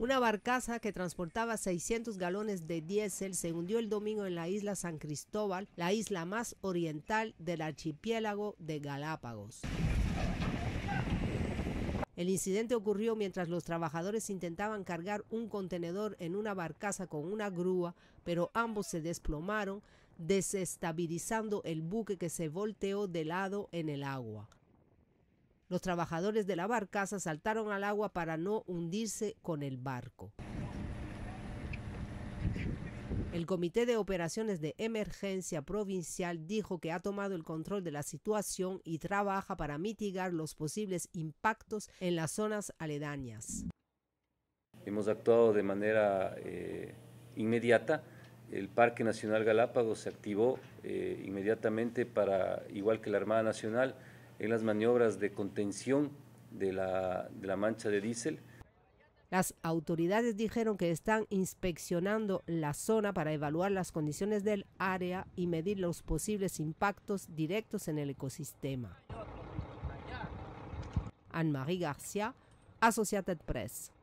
Una barcaza que transportaba 600 galones de diésel se hundió el domingo en la isla San Cristóbal, la isla más oriental del archipiélago de Galápagos. El incidente ocurrió mientras los trabajadores intentaban cargar un contenedor en una barcaza con una grúa, pero ambos se desplomaron, desestabilizando el buque que se volteó de lado en el agua. Los trabajadores de la barcaza saltaron al agua para no hundirse con el barco. El Comité de Operaciones de Emergencia Provincial dijo que ha tomado el control de la situación y trabaja para mitigar los posibles impactos en las zonas aledañas. Hemos actuado de manera inmediata. El Parque Nacional Galápagos se activó inmediatamente para, igual que la Armada Nacional, en las maniobras de contención de la mancha de diésel. Las autoridades dijeron que están inspeccionando la zona para evaluar las condiciones del área y medir los posibles impactos directos en el ecosistema. Anne-Marie Garcia, Associated Press.